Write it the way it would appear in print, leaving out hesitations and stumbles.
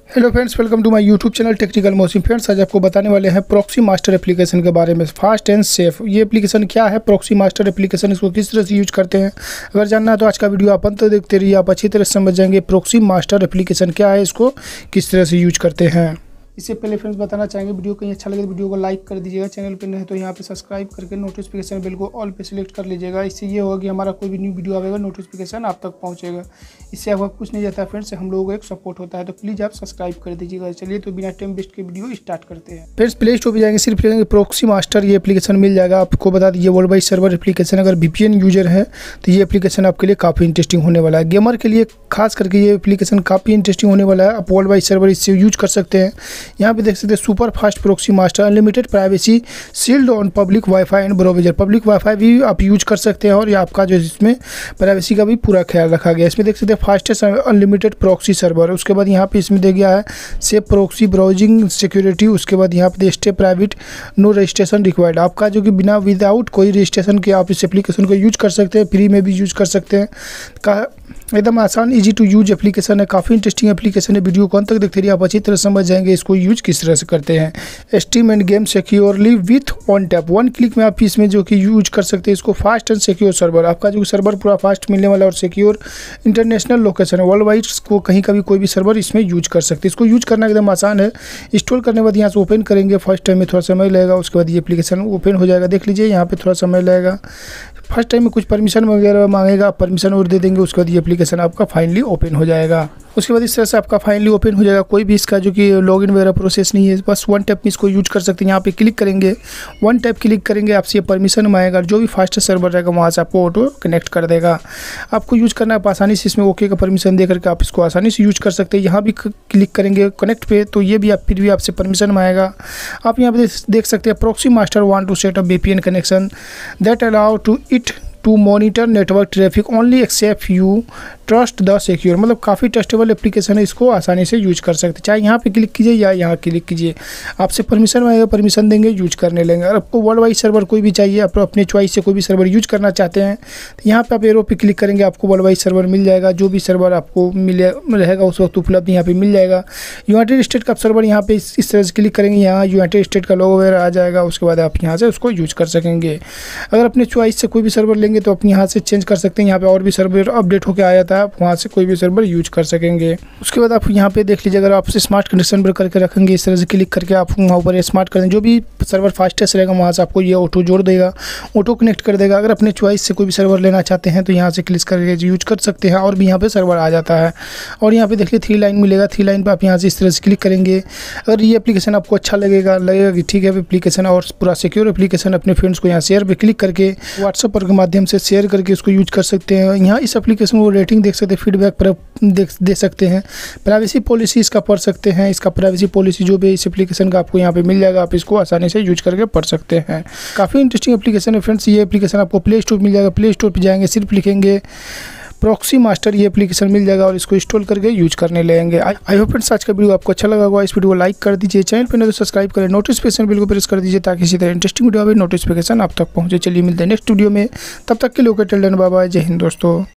Hello friends, welcome to my YouTube channel technical motion. Friends, आज आपको बताने वाले हैं प्रॉक्सी मास्टर एप्लीकेशन के बारे में। फास्ट एंड सेफ ये एप्लीकेशन क्या है, प्रॉक्सी मास्टर एप्लीकेशन, इसको किस तरह से यूज करते हैं, अगर जानना है तो आज का वीडियो आप अंत तक देखते रहिए। आप अच्छी तरह से समझ जाएंगे प्रॉक्सी मास्टर एप्लीकेशन क्या है, इसको किस तरह से यूज करते हैं। इससे पहले फ्रेंड्स बताना चाहेंगे, वीडियो कहीं अच्छा लगे तो वीडियो को लाइक कर दीजिएगा। चैनल पर नहीं तो यहाँ पे सब्सक्राइब करके नोटिफिकेशन बेल को ऑल पे सिलेक्ट कर लीजिएगा। इससे ये होगा कि हमारा कोई भी न्यू वीडियो आएगा नोटिफिकेशन आप तक पहुँचेगा। इससे आपका कुछ नहीं जाता है फ्रेंड्स, हम लोगों को एक सपोर्ट होता है, तो प्लीज़ आप सब्सक्राइब कर दीजिएगा। चलिए तो बिना टाइम वेस्ट के वीडियो स्टार्ट करते हैं। फ्रेंड्स, प्ले स्टोर पर जाएंगे, सिर्फ लेंगे प्रॉक्सी मास्टर, ये एप्लीकेशन मिल जाएगा। आपको बता दीजिए वर्ल्ड वाइड सर्वर एप्लीकेशन, अगर VPN यूजर है तो ये एप्लीकेशन आपके लिए काफ़ी इंटरेस्टिंग होने वाला है। गेमर के लिए खास करके ये एप्लीकेशन काफ़ी इंटरेस्टिंग होने वाला है। आप वर्ल्ड वाइड सर्वर इससे यूज कर सकते हैं। यहाँ पे देख सकते हैं super fast proxy master, unlimited privacy, sealed on public wifi and browser. Public wifi भी आप यूज कर सकते हैं और ये आपका जो इसमें प्राइवेसी का भी पूरा ख्याल रखा गया है। इसमें देख सकते हैं फास्टेस्ट अनलिमिटेड प्रॉक्सी सर्वर। उसके बाद यहाँ पे इसमें दे गया है सेफ प्रॉक्सी ब्राउजिंग सिक्योरिटी। उसके बाद यहाँ पे stay private, no registration required. आपका जो कि बिना विदाउट कोई रजिस्ट्रेशन के आप इस एप्लीकेशन को यूज कर सकते हैं, फ्री में भी यूज कर सकते हैं। एकदम आसान इजी टू यूज एप्लीकेशन है, काफ़ी इंटरेस्टिंग एप्लीकेशन है। वीडियो को अंत तक देखते रहिए, आप अच्छी तरह समझ जाएंगे इसको यूज किस तरह से करते हैं। Stream and game securely with one tap, one click में आप इसमें जो कि यूज कर सकते हैं इसको। फास्ट एंड सिक्योर सर्वर, आपका जो सर्वर पूरा फास्ट मिलने वाला और सिक्योर इंटरनेशनल लोकेशन है, वर्ल्ड वाइड को कहीं का भी कोई भी सर्वर इसमें यूज कर सकते हैं। इसको यूज करना एकदम आसान है। इंस्टॉल करने के बाद यहाँ से ओपन करेंगे, फर्स्ट टाइम में थोड़ा समय लगेगा, उसके बाद ये एप्लीकेशन ओपन हो जाएगा। देख लीजिए यहाँ पे थोड़ा समय लगेगा। फर्स्ट टाइम में कुछ परमिशन वगैरह मांगेगा, परमिशन और दे देंगे, उसके बाद ये एप्लीकेशन आपका फाइनली ओपन हो जाएगा। उसके बाद इस तरह से आपका फाइनली ओपन हो जाएगा। कोई भी इसका जो कि लॉगिन वगैरह प्रोसेस नहीं है, बस वन टैप में इसको यूज कर सकते हैं। यहाँ पे क्लिक करेंगे, वन टैप क्लिक करेंगे, आपसे ये परमिशन मांगेगा, जो भी फास्ट सर्वर रहेगा वहाँ से आपको ऑटो कनेक्ट कर देगा। आपको यूज करना है आसानी से, इसमें ओके का परमिशन दे करके आप इसको आसानी से यूज कर सकते हैं। यहाँ भी क्लिक करेंगे कनेक्ट पे, तो ये भी आप फिर भी आपसे परमिशन मांगेगा। आप यहाँ पे देख सकते हैं proxy master want to set up VPN connection that allow to it to monitor network traffic only accept you trust the secure. मतलब काफ़ी ट्रस्टेबल एप्लीकेशन है, इसको आसानी से यूज कर सकते हैं। चाहे यहाँ पे क्लिक कीजिए या यहाँ क्लिक कीजिए, आपसे परमिशन आएगा, परमिशन देंगे, यूज करने लेंगे। अगर आपको वर्ल्ड वाइड सर्वर कोई भी चाहिए, आप अपने चॉइस से कोई भी सर्वर यूज करना चाहते हैं तो यहाँ पे आप एरो पे क्लिक करेंगे, आपको वर्ल्ड वाइड सर्वर मिल जाएगा। जो भी सर्वर आपको मिले रहेगा उस वक्त उपलब्ध यहाँ पे मिल जाएगा। यूनाइटेड स्टेट का सर्वर यहाँ पे इस तरह से क्लिक करेंगे, यहाँ यूनाइटेड स्टेट का लोगो वगैरह आ जाएगा। उसके बाद आप यहाँ से उसको यूज कर सकेंगे। अगर अपने चॉइस से कोई भी सर्वर लेंगे तो अपने यहाँ से चेंज कर सकते हैं। यहाँ पे और भी सर्वर अपडेट होकर आ जाता है, आप वहाँ से कोई भी सर्वर यूज कर सकेंगे। उसके बाद आप यहाँ पे देख लीजिए, अगर आप स्मार्ट कंडीशन पर करके रखेंगे, इस तरह से क्लिक करके आप वहाँ ऊपर स्मार्ट कर देंगे, जो भी सर्वर फास्टेस्ट रहेगा वहाँ से आपको ये ऑटो जोड़ देगा, ऑटो कनेक्ट कर देगा। अगर अपने चॉइस से कोई भी सर्वर लेना चाहते हैं तो यहाँ से क्लिक करके यूज कर सकते हैं, और भी यहाँ पे सर्वर आ जाता है। और यहाँ पे देखिए 3 लाइन मिलेगा, 3 लाइन पर आप यहाँ से इस तरह से क्लिक करेंगे। अगर ये एप्लीकेशन आपको अच्छा लगेगा कि ठीक है एप्लीकेशन और पूरा सिक्योर एप्लीकेशन, अपने फ्रेंड्स को यहाँ शेयर पे क्लिक करके व्हाट्सएप पर के माध्यम से शेयर करके उसको यूज कर सकते हैं। यहाँ इस एप्लीकेशन को रेटिंग देख सकते हैं, फीडबैक पर दे सकते हैं, प्राइवेसी पॉलिसी इसका पढ़ सकते हैं। इसका प्राइवेसी पॉलिसी जो भी इस एप्लीकेशन का आपको यहाँ पे मिल जाएगा, आप इसको आसानी से यूज करके पढ़ सकते हैं। काफ़ी इंटरेस्टिंग एप्लीकेशन है फ्रेंड्स। ये एप्लीकेशन आपको प्ले स्टोर मिल जाएगा। प्ले स्टोर पर जाएंगे, सिर्फ लिखेंगे प्रॉक्सी मास्टर, ये एप्लीकेशन मिल जाएगा और इसको इंस्टॉल करके यूज करने लगेंगे। आई होप फ्रेंड्स आज का वीडियो आपको अच्छा लगा होगा। इस वीडियो को लाइक कर दीजिए, चैनल पर नहीं तो सब्सक्राइब करें, नोटिफिकेशन बिल को प्रेस कर दीजिए ताकि इसी तरह इंटरेस्टिंग वीडियो नोटिफिकेशन आप तक पहुंचे। चलिए मिलते हैं नेक्स्ट वीडियो में, तब तक के लिए okay till then, bye bye, जय हिंद दोस्तों।